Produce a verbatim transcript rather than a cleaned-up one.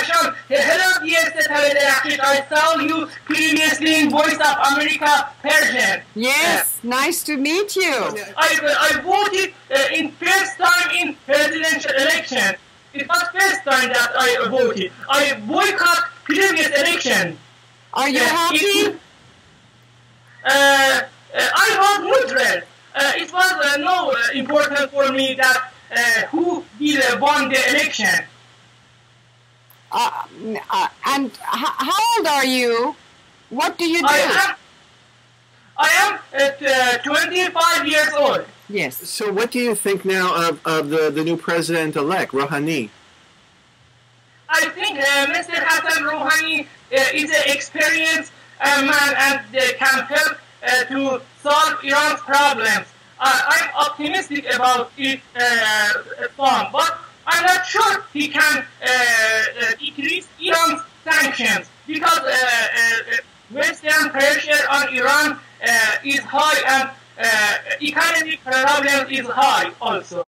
Hassan, hello dear Setareh, I saw you previously in Voice of America Persian. Yes, uh, nice to meet you. I, I voted uh, in first time in presidential election. It was first time that I voted. I boycott previous election. Are you uh, happy? It, uh, uh, I was neutral. Uh, it was uh, no uh, important for me that uh, who will uh, won the election. Uh, uh, and how old are you? What do you do? I am, I am at, uh, twenty-five years old. Yes. So what do you think now of, of the, the new president-elect, Rouhani? I think uh, Mister Hassan Rowhani uh, is an experienced uh, man and uh, can help uh, to solve Iran's problems. Uh, I'm optimistic about it, uh, form, but I'm not sure he can uh, uh, decrease Iran's sanctions because uh, uh, Western pressure on Iran uh, is high and uh, economic problem is high also.